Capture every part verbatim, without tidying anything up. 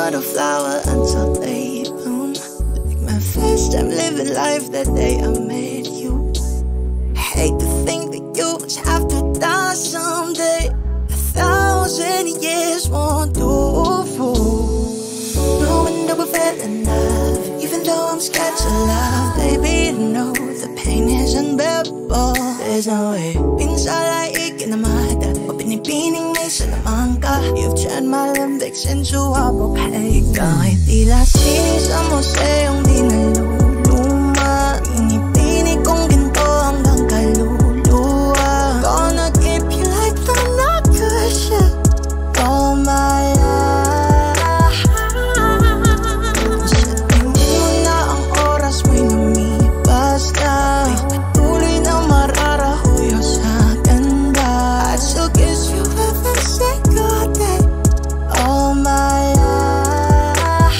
not a flower until they bloom. Like my first time living life that day I met you. Hate to think that you must have to die someday. A thousand years won't do for knowing that we fell in love. Even though I'm scared to love, baby, I know the pain is unbearable. There's no way pinsalaig ka na mata o pinipining may salamang ka. You've turned my limbics into a bouquet. Ikaw ay tila sining sa museyong di naluluma. Pinipini kong ginto hanggang kaluluwa. Gonna keep you like the Nakasha all my life. Sa tingin mo na ang oras mo'y lumipas na. May patuloy na mararahuyo sa ganda. I'd still kiss you every single day all my life.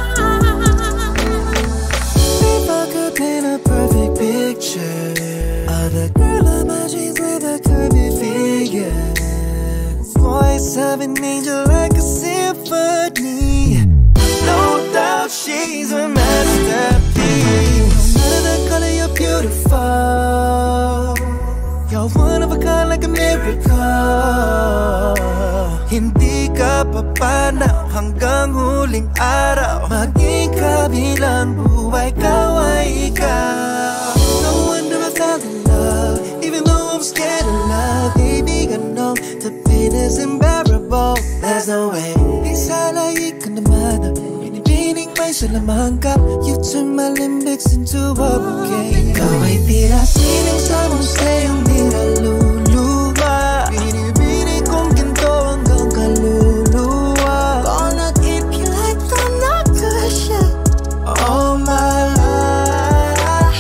If I could paint a perfect picture of the girl of my dreams with a curvy figure, voice of an angel like a symphony. No doubt she's a masterpiece. No matter the color, you're beautiful. You're one of a kind like a miracle. Hindi ka papanaw hanggang huling araw. Maging kabilang buhay, ikaw ay ikaw. No wonder I fell in love, even though I'm scared of love. Baby, I know the pain is unbearable. There's no way isalaig ka naman. Pinipining may salamang ka. You turn my limbics into a bouquet. Ikaw ay tila sining sa museyong di naluluma. Pinipini kong ginto hanggang kaluluwa. Gonna keep you like the Nakasha all my life.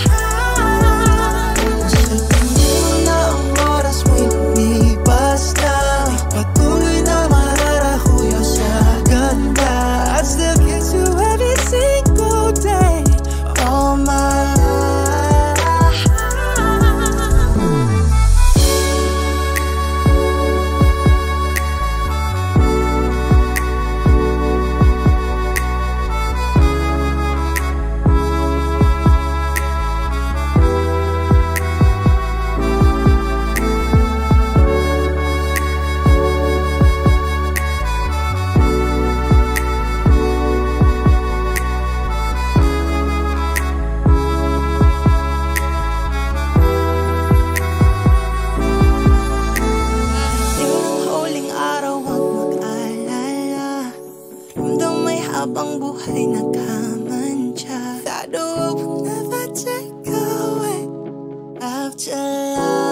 Sa tingin mo na ang oras mo'y lumipas na. May patuloy na mararahuyo sa ganda. I'd still kiss you every single day all my life. Habang buhay nagkamantya, that hope will never take away after life.